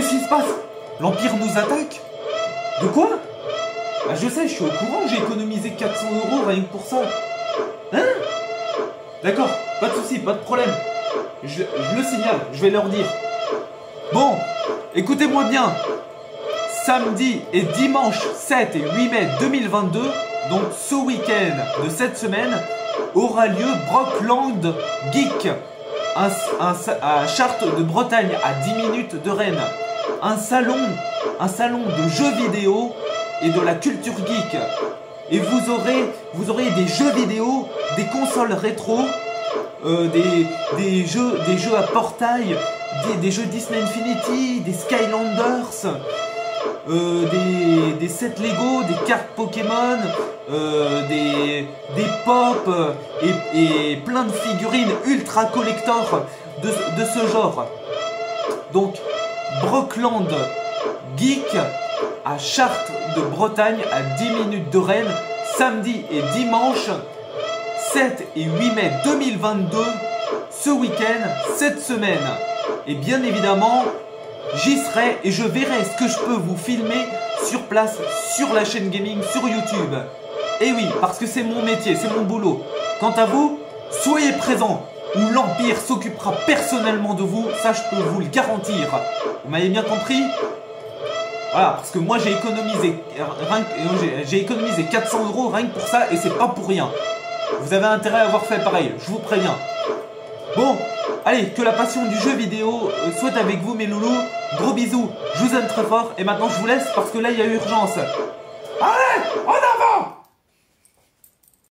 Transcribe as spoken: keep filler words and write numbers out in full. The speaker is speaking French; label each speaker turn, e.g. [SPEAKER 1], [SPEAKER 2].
[SPEAKER 1] Qu'est-ce qui se passe? L'Empire nous attaque? De quoi? Bah je sais, je suis au courant, j'ai économisé quatre cents euros rien que pour ça. Hein? D'accord, pas de soucis, pas de problème. Je, je le signale, je vais leur dire. Bon, écoutez-moi bien. Samedi et dimanche sept et huit mai deux mille vingt-deux, donc ce week-end de cette semaine, aura lieu Brockland Geek, un, un, à Chartres de Bretagne, à dix minutes de Rennes. Un salon, un salon de jeux vidéo et de la culture geek. Et vous aurez, vous aurez des jeux vidéo, des consoles rétro, euh, des, des, jeux, des jeux à portail, des, des jeux Disney Infinity, des Skylanders, euh, des, des sets Lego, des cartes Pokémon, euh, des, des pop et, et plein de figurines ultra collector de, de ce genre. Donc, Brockland Geek à Chartres de Bretagne, à dix minutes de Rennes, samedi et dimanche sept et huit mai deux mille vingt-deux, ce week-end, cette semaine. Et bien évidemment, j'y serai et je verrai ce que je peux vous filmer sur place, sur la chaîne gaming, sur YouTube. Et oui, parce que c'est mon métier, c'est mon boulot. Quant à vous, soyez présents ou l'Empire s'occupera personnellement de vous, ça je peux vous le garantir. Vous m'avez bien compris? Voilà, parce que moi j'ai économisé, j'ai économisé quatre cents euros rien que pour ça et c'est pas pour rien. Vous avez intérêt à avoir fait pareil, je vous préviens. Bon, allez, que la passion du jeu vidéo soit avec vous mes loulous. Gros bisous, je vous aime très fort et maintenant je vous laisse parce que là il y a urgence.